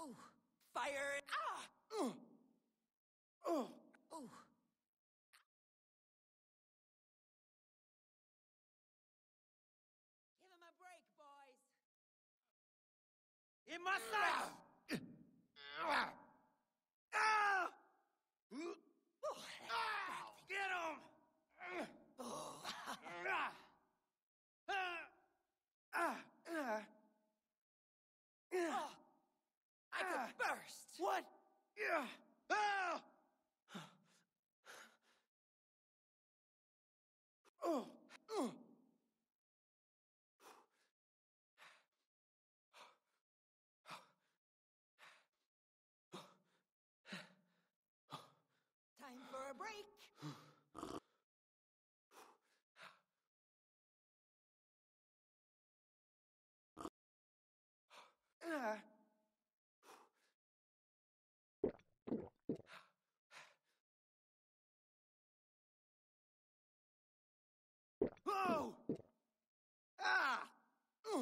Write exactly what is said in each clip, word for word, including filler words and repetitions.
Ooh. Fire. Ah! Uh. Oh. Ooh. Give him a break, boys. In my sight! Ah! Ooh, Ah! Get him! oh. Ah! Ah! Ah! Oh, I could burst. What? Yeah. Ah! Oh. Oh. Time for a break. Ah. Oh! Ah! Uh.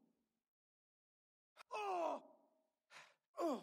Oh! Oh!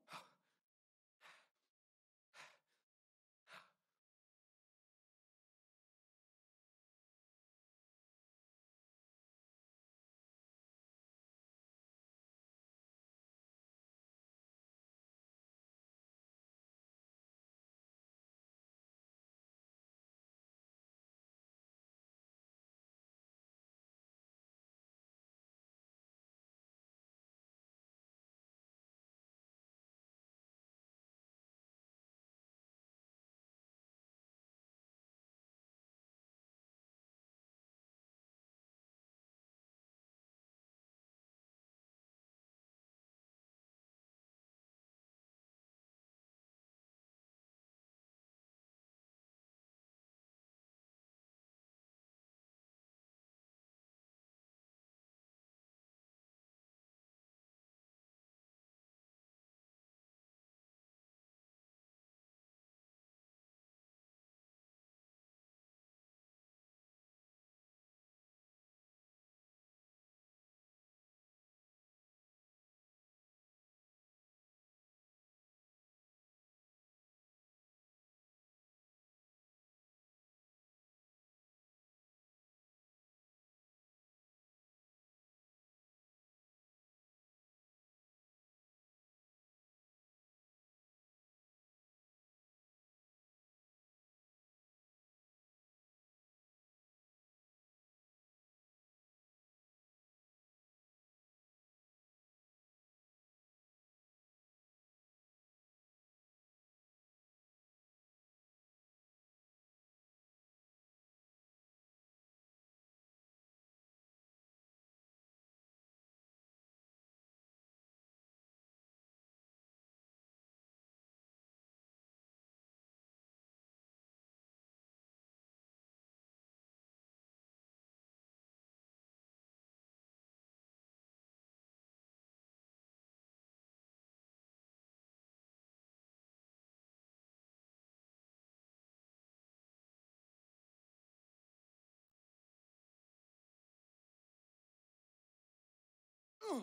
Uh.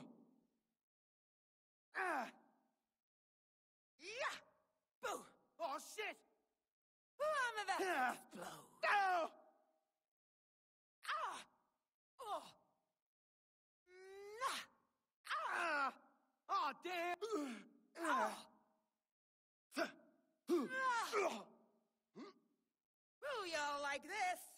Ah! Yeah! Boo! Oh, shit! Oh, I'm about to Ah. explode. Oh! Ah! Oh! Nah! Ah! Oh, damn! Ah! Ah. Ah! Ooh, y'all like this?